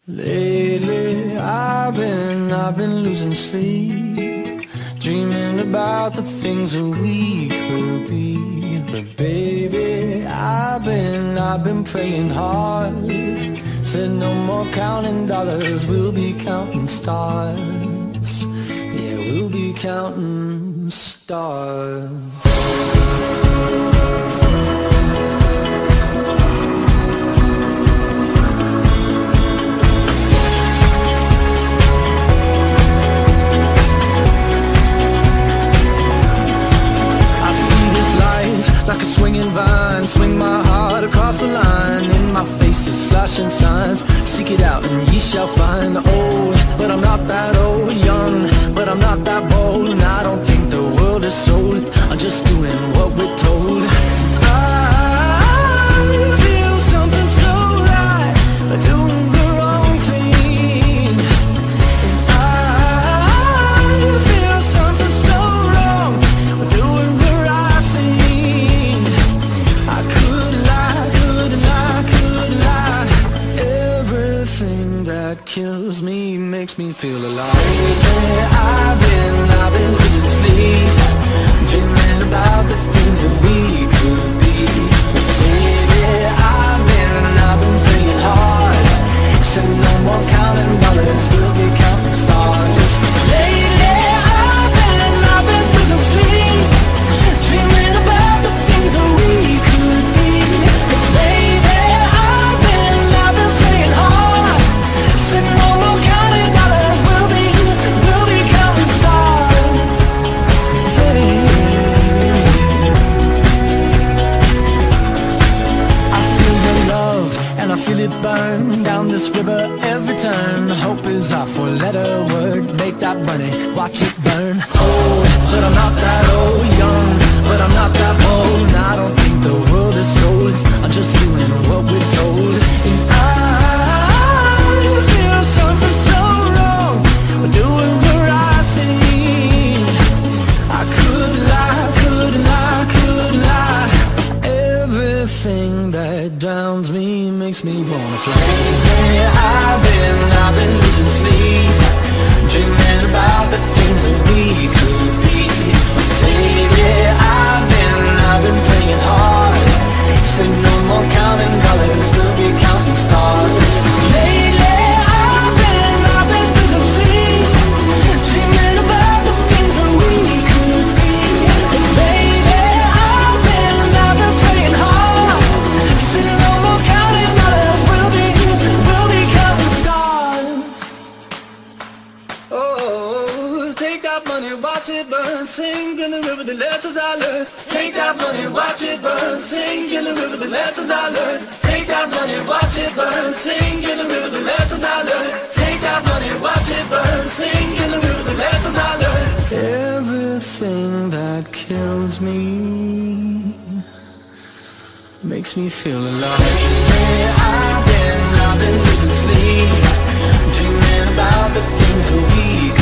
Lately I've been losing sleep, dreaming about the things that we could be. But baby, I've been praying hard. Said no more counting dollars, we'll be counting stars. Yeah, we'll be counting stars. Like a swinging vine, swing my heart across the line. In my face is flashing signs, seek it out and ye shall find. Old, but I'm not that old. Young, but I'm not that bold. And I don't think the world is sold, I'm just doing what we're told. I feel something so right, doing the wrong thing. And I feel something so wrong, doing the right thing. I could lie, could lie. Everything that kills me makes me feel alive. Lately I've been losing sleep, dreaming about the things that we could be. Baby, I've been praying hard. Said no more counting dollars, we'll be counting stars. Lately I've been losing sleep, dreaming about the things that we could be. Baby, I've been praying hard. Said no more counting dollars, we'll be counting stars. Hey. I feel your love and I feel it burn down this river every turn. Hope is our four-letter word, make that money, watch it burn. Old, but I'm not that old. Young, but I'm not that bold. And I don't think the world is sold, I'm just doing what we're told. And I feel something so wrong, we're doing the right thing. I could lie, could lie. Everything that drowns me makes me wanna fly. Lately I've been losing sleep, dreaming about the things that we could be. Baby, I've been praying hard. Say no more counting dollars, we'll be counting stars. Lately I've been losing sleep, dreaming about the things that we could be. Baby, I've been praying hard. Say no more counting dollars, we'll be counting stars. Oh, take that money, watch it burn, sing in the river the lessons I learned. Take that money, watch it burn, sing in the river the lessons I learned. Take that money, watch it burn, sing in the river the lessons I learned. Take that money, watch it burn, sing in the river the lessons I learned. Everything that kills me makes me feel alive. Lately I've been losing sleep, dreaming about the things that we could